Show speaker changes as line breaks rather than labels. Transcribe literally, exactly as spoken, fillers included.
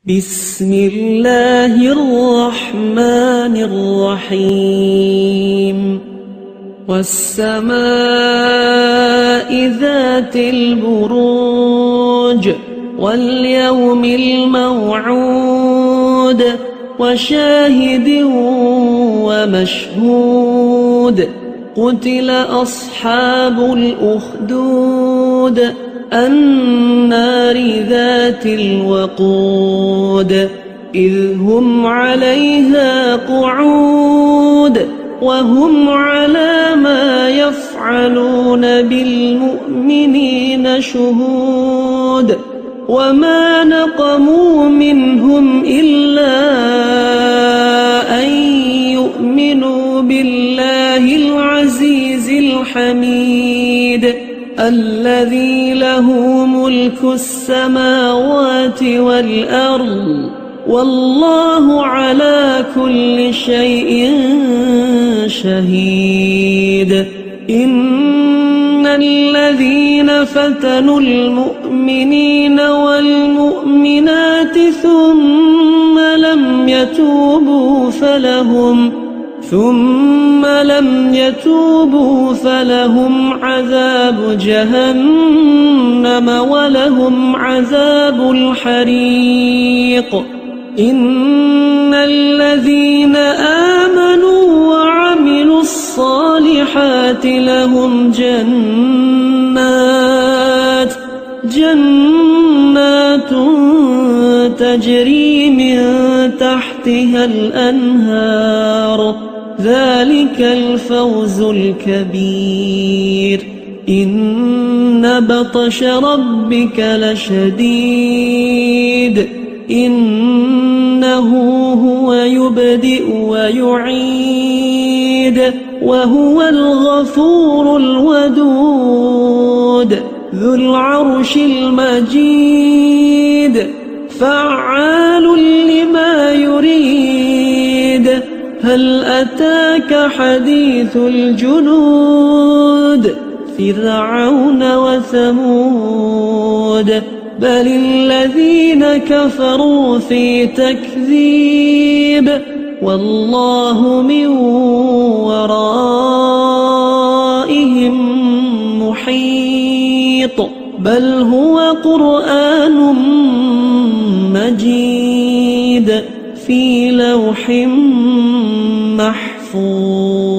بسم الله الرحمن الرحيم والسماء ذات البروج واليوم الموعود وشاهد ومشهود قتل أصحاب الأخدود النار ذات الوقود إذ هم عليها قعود وهم على ما يفعلون بالمؤمنين شهود وما نقموا منهم إلا أن يؤمنوا بالله العزيز الحميد الذي له ملك السماوات والأرض والله على كل شيء شهيد إن الذين فتنوا المؤمنين والمؤمنات ثم لم يتوبوا فلهم ثم لم يتوبوا فلهم عذاب جهنم ولهم عذاب الحريق إن الذين آمنوا وعملوا الصالحات لهم جنات جنات تجري من تحتها الأنهار ذلك الفوز الكبير إن بطش ربك لشديد إنه هو يبدئ ويعيد وهو الغفور الودود ذو العرش المجيد فعال لما يريد هل أتاك حديث الجنود فرعون وثمود بل الذين كفروا في تكذيب والله من ورائهم محيط بل هو قرآن مجيد في لوح محفوظ.